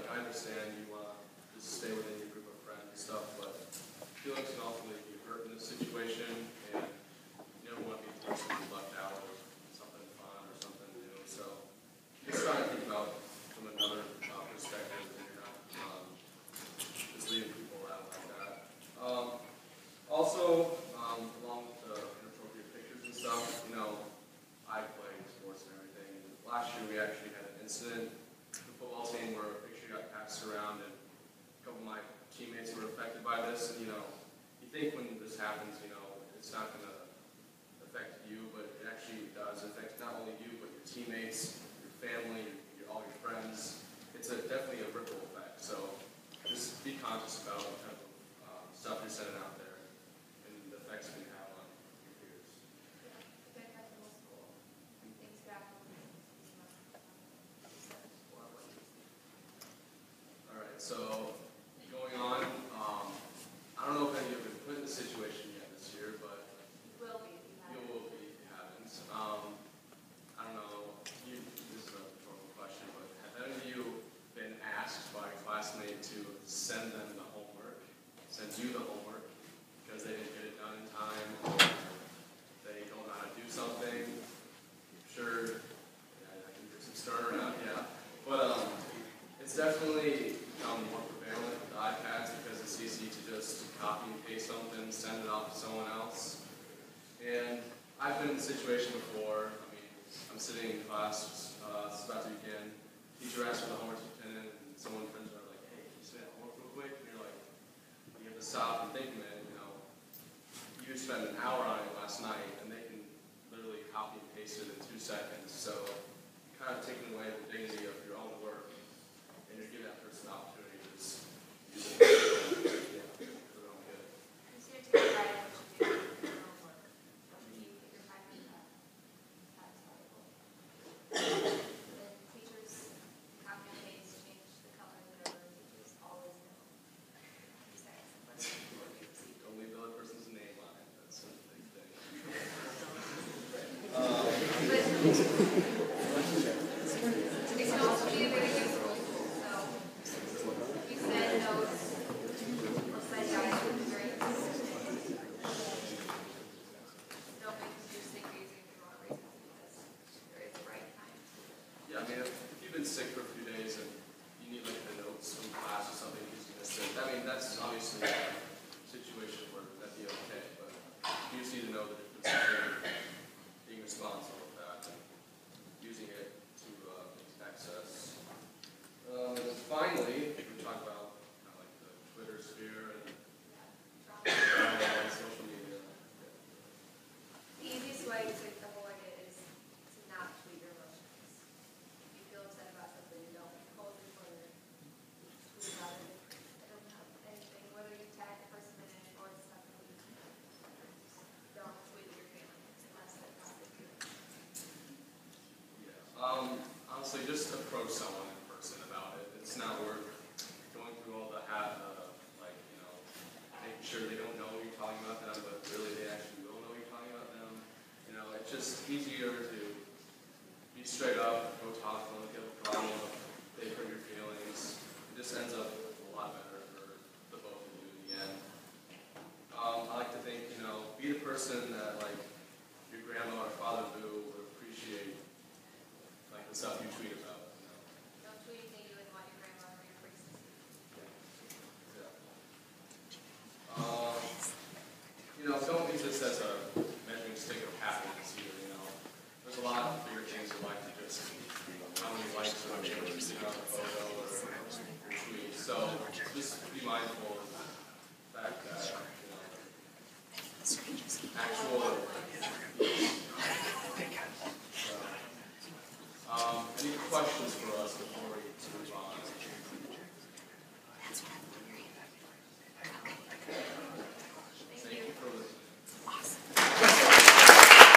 like, I understand you want to just stay within your group of friends and stuff, but feelings can ultimately be hurt in this situation, and you never want to be the person who's left out of something fun or something new. So just trying to think about from another perspective, and you're not just leaving people out like that. Also, along with the inappropriate pictures and stuff, you know, I play sports and everything. Last year we actually had an incident with the football team where a picture got passed around, and a couple of my teammates were affected by this. And you know, you think when this happens, you know, it's not going to affect you, but it actually does affect not only you, but your teammates, your family, all your friends. It's definitely a ripple effect. So just be conscious about what kind of stuff you're sending out there and the effects it can have on your peers. Yeah, I think that's the whole school. Things back All right, so going on, I don't know if any of you have been put in this situation yet this year, but will be if you have. you will be if you haven't. I don't know, this is a rhetorical question, but have any of you been asked by a classmate to send them the homework, send you the homework, because they didn't get it done in time, or they don't know how to do something? Sure, yeah, I can get some stir around, yeah. But it's definitely become more prevalent with iPads because it's easy to just copy and paste something, send it off to someone else. And I've been in a situation before. I mean, I'm sitting in class, it's about to begin. Teacher asks for the homework lieutenant, and someone friends are like, "Hey, can you send that homework real quick?" And you're like, you have to stop and think a minute. You know, you spent an hour on it last night, and they can literally copy and paste it in 2 seconds. So you're kind of taking away the dignity of your own work, and you're giving that person an opportunity to just use it for their own good. Consider taking pride in what you do in your own work. You put your time into that. That's valuable. And teachers copy and paste, change the color, whatever. Teachers always know. Don't leave the other person's name on it. That's a big thing. It can also be a very useful tool. So you send notes, or send guides during don't make you think you're using it for the wrong reasons because there is a right time. Yeah, I mean, if you've been sick for a few days and you need like the notes from class or something because you missed it, I mean, that's obviously a situation where that'd be okay, but you just need to know the difference between being responsible with that and using it to access. Finally, we talk about kind of like the Twitter sphere and social media. The easiest way to avoid it is to not tweet your emotions. If you feel upset about something, you don't hold it for your tweet about it. It doesn't have anything, whether you tag the person in it or it's something you don't tweet your family unless they probably do. Yeah. Honestly, just approach someone in person about it. It's not worth going through all the like, you know, making sure they don't know you're talking about them, but really they actually will know you're talking about them. You know, it's just easier to be straight up, go talk to them, if you have a problem, they hurt your feelings. It just ends up a lot better for the both of you in the end. I like to think, you know, be the person that, like, your grandma or father would appreciate, like, the stuff you tweet about.